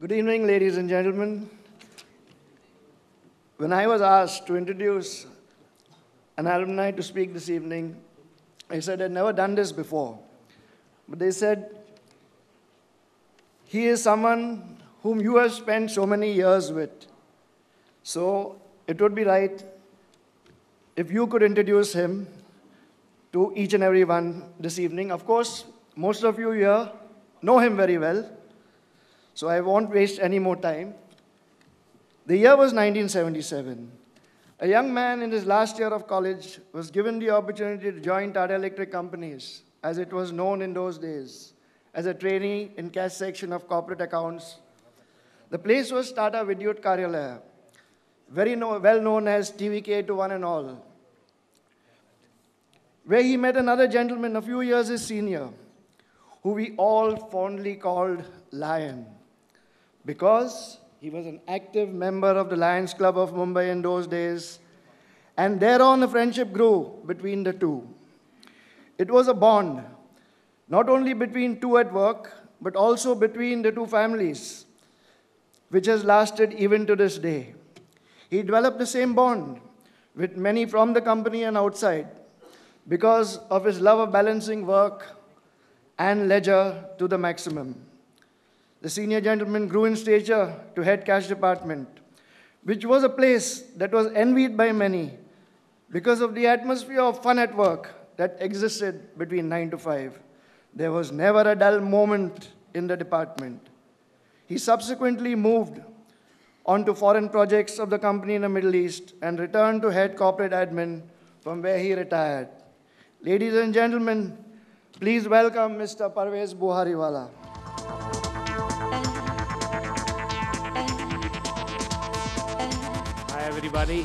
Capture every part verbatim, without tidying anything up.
Good evening, ladies and gentlemen. When I was asked to introduce an alumni to speak this evening, I said I'd never done this before. But they said, he is someone whom you have spent so many years with. So it would be right if you could introduce him to each and every one this evening. Of course, most of you here know him very well, so I won't waste any more time. The year was nineteen seventy-seven. A young man in his last year of college was given the opportunity to join Tata Electric Companies, as it was known in those days, as a trainee in cash section of corporate accounts. The place was Tata Vidyut Karyalaya, very know, well known as T V K to one and all, where he met another gentleman a few years his senior, who we all fondly called Lion, because he was an active member of the Lions Club of Mumbai in those days, and thereon a friendship grew between the two. It was a bond, not only between two at work, but also between the two families, which has lasted even to this day. He developed the same bond with many from the company and outside because of his love of balancing work and leisure to the maximum. The senior gentleman grew in stature to head cash department, which was a place that was envied by many because of the atmosphere of fun at work that existed between nine to five. There was never a dull moment in the department. He subsequently moved on to foreign projects of the company in the Middle East and returned to head corporate admin from where he retired. Ladies and gentlemen, please welcome Mister Parvez Buhariwala. Hi everybody.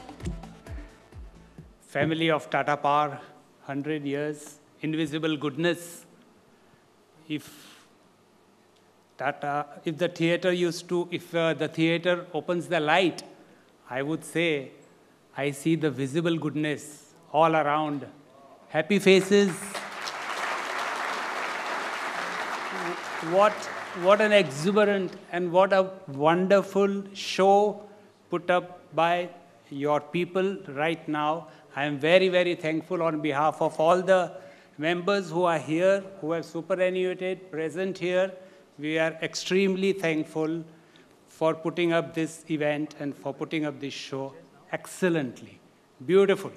Family of Tata Power, one hundred years, invisible goodness. If Tata, if the theater used to, if uh, the theater opens the light, I would say, I see the visible goodness all around. Happy faces. What, what an exuberant and what a wonderful show put up by your people right now. I am very, very thankful on behalf of all the members who are here, who have superannuated, present here. We are extremely thankful for putting up this event and for putting up this show excellently. Beautiful.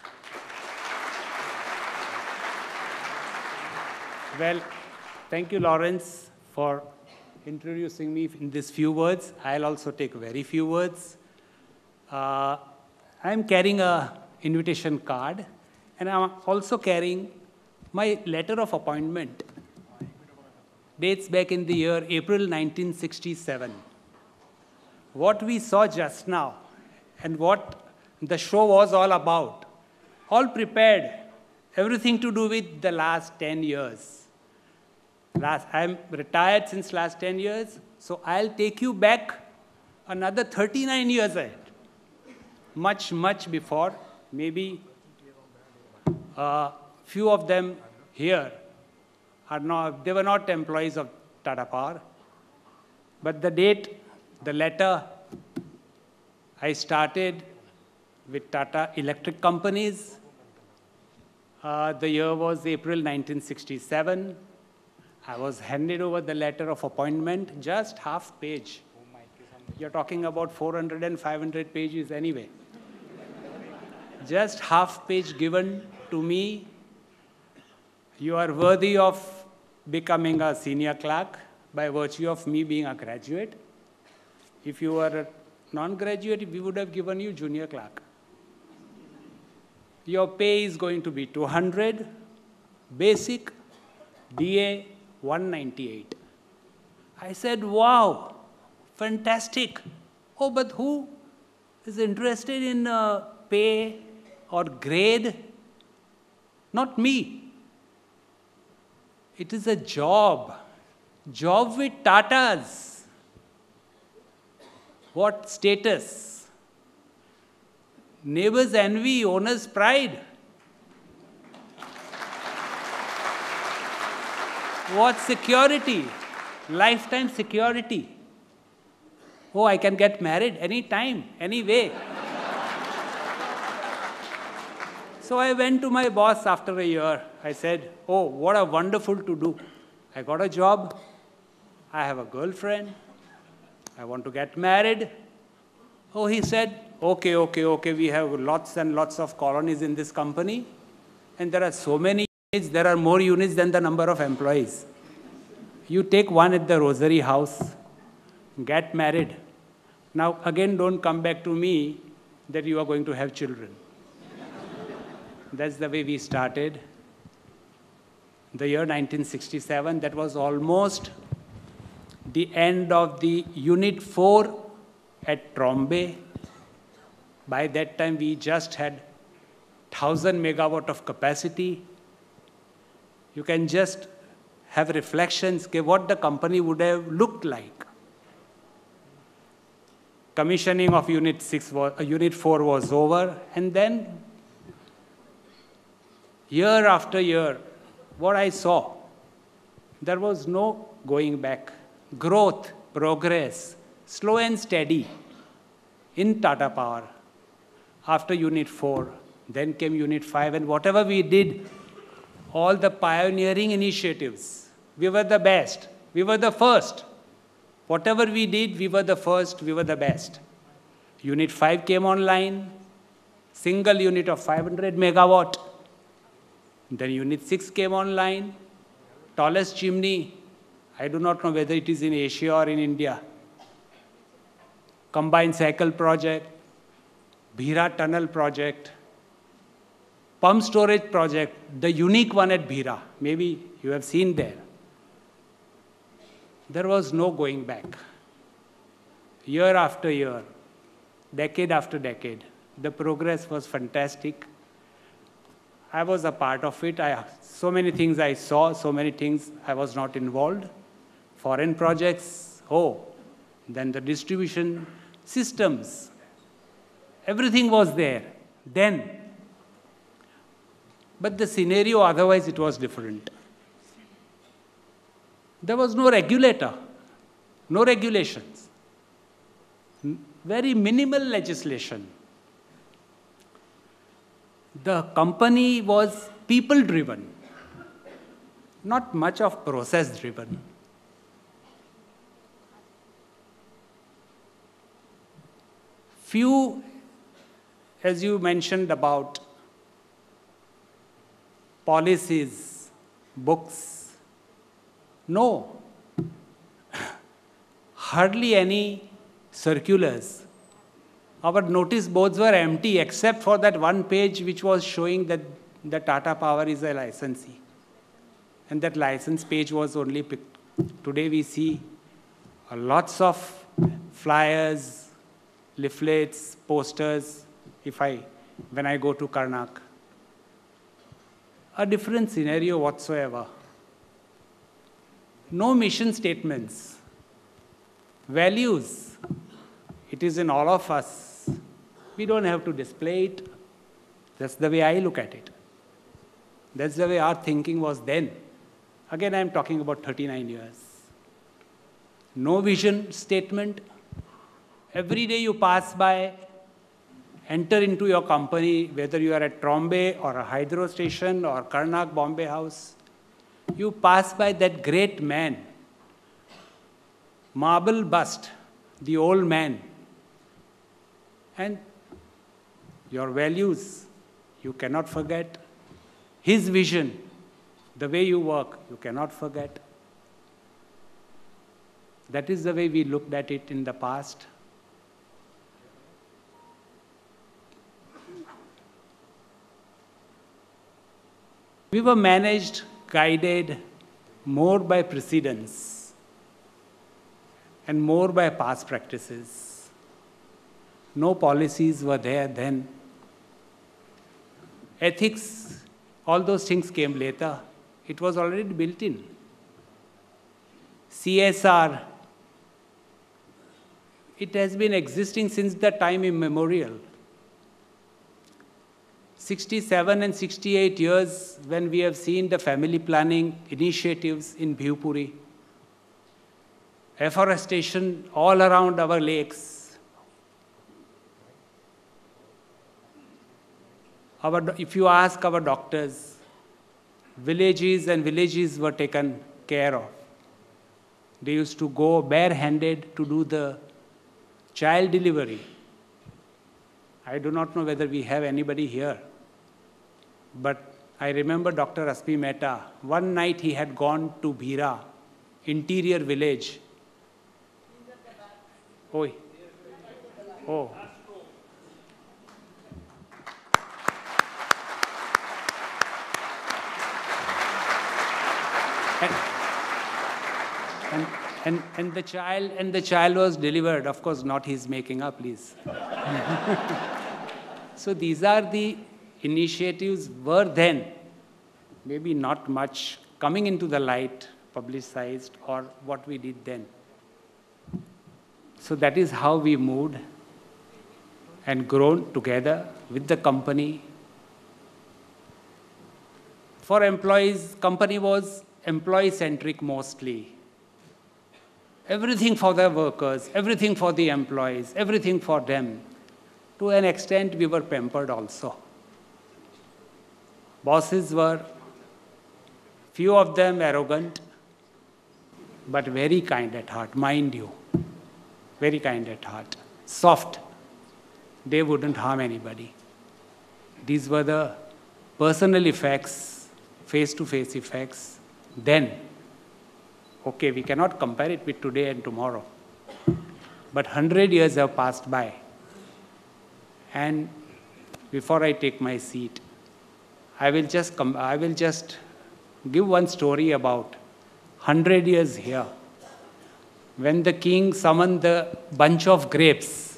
Well, thank you, Lawrence, for introducing me in these few words. I'll also take very few words. Uh, I'm carrying a invitation card, and I'm also carrying my letter of appointment. Dates back in the year April nineteen sixty-seven. What we saw just now and what the show was all about, all prepared, everything to do with the last ten years. Last, I'm retired since last ten years, so I'll take you back another thirty-nine years ahead. Much, much before, maybe a uh, few of them here are not, they were not employees of Tata Power. But the date, the letter, I started with Tata Electric Companies. Uh, the year was April nineteen sixty-seven. I was handed over the letter of appointment, just half page. You're talking about four hundred and five hundred pages anyway. Just half page given to me. You are worthy of becoming a senior clerk by virtue of me being a graduate. If you were a non-graduate, we would have given you junior clerk. Your pay is going to be two hundred, basic, D A one ninety-eight. I said, wow, fantastic. Oh, but who is interested in uh, pay or grade? Not me. It is a job. Job with Tatas. What status? Neighbor's envy, owner's pride. What security? Lifetime security. Oh, I can get married anytime, anyway. So I went to my boss after a year. I said, oh, what a wonderful to do. I got a job. I have a girlfriend. I want to get married. Oh, he said, okay, okay, okay, we have lots and lots of colonies in this company. And there are so many units, there are more units than the number of employees. You take one at the Rosary House, get married. Now, again, don't come back to me that you are going to have children. That's the way we started. The year nineteen sixty-seven, that was almost the end of the Unit four at Trombay. By that time, we just had one thousand megawatt of capacity. You can just have reflections of what the company would have looked like. Commissioning of Unit six was, uh, Unit four was over, and then year after year, what I saw, there was no going back. Growth, progress, slow and steady in Tata Power. After Unit four, then came Unit five, and whatever we did, all the pioneering initiatives, we were the best. We were the first. Whatever we did, we were the first, we were the best. Unit five came online, single unit of five hundred megawatt. Then Unit six came online, tallest chimney. I do not know whether it is in Asia or in India. Combined cycle project, Bhira tunnel project, pump storage project, the unique one at Bhira. Maybe you have seen there. There was no going back. Year after year, decade after decade, the progress was fantastic. I was a part of it. I, so many things I saw, so many things I was not involved. Foreign projects, oh, then the distribution systems. Everything was there then. But the scenario, otherwise, it was different. There was no regulator, no regulations, very minimal legislation. The company was people-driven, not much of process-driven. Few, as you mentioned about policies, books, no, hardly any circulars. Our notice boards were empty except for that one page which was showing that the Tata Power is a licensee. And that license page was only picked. Today we see uh, lots of flyers, leaflets, posters, if I, when I go to Karnak. A different scenario whatsoever. No mission statements. Values. It is in all of us. We don't have to display it. That's the way I look at it. That's the way our thinking was then. Again, I'm talking about thirty-nine years. No vision statement. Every day you pass by, enter into your company, whether you are at Trombay or a hydro station or Karnak Bombay House, you pass by that great man, marble bust, the old man, and your values, you cannot forget. His vision, the way you work, you cannot forget. That is the way we looked at it in the past. We were managed, guided more by precedents and more by past practices. No policies were there then. Ethics, all those things came later. It was already built in. C S R, it has been existing since the time immemorial. sixty-seven and sixty-eight years when we have seen the family planning initiatives in Bhivpuri. afforestation all around our lakes. Our, if you ask our doctors, villages and villages were taken care of. They used to go barehanded to do the child delivery. I do not know whether we have anybody here, but I remember Doctor Aspi Mehta. One night he had gone to Bhira, interior village. Oh, oh. And, and, and, and the child and the child was delivered. Of course, not his making up, please. So these are the initiatives were then, maybe not much coming into the light, publicized, or what we did then. So that is how we moved and grown together with the company. For employees, company was employee-centric mostly. Everything for the workers, everything for the employees, everything for them. To an extent, we were pampered also. Bosses were, few of them arrogant, but very kind at heart, mind you. Very kind at heart. Soft. They wouldn't harm anybody. These were the personal effects, face-to-face effects. Then, okay, we cannot compare it with today and tomorrow. But hundred years have passed by. And before I take my seat, I will just come, I will just give one story about hundred years here. When the king summoned the bunch of grapes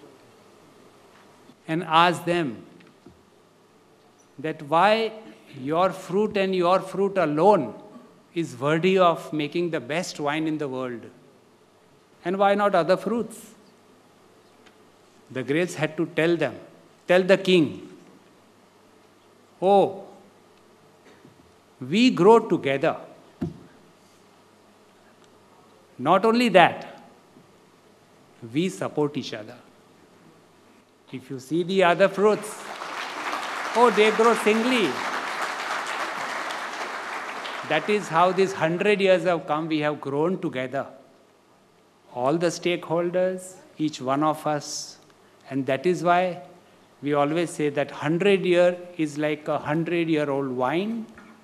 and asked them that why your fruit and your fruit alone is worthy of making the best wine in the world, and why not other fruits? The grapes had to tell them, tell the king, oh, we grow together. Not only that, we support each other. If you see the other fruits, oh, they grow singly. That is how these hundred years have come. We have grown together. All the stakeholders, each one of us. And that is why we always say that hundred year is like a hundred year old wine.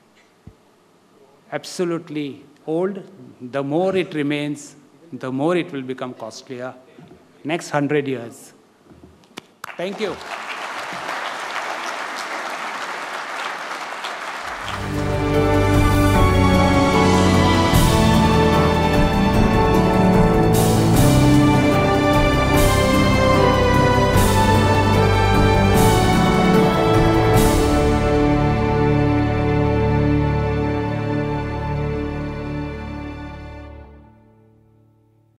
Absolutely old. The more it remains, the more it will become costlier. Next hundred years. Thank you.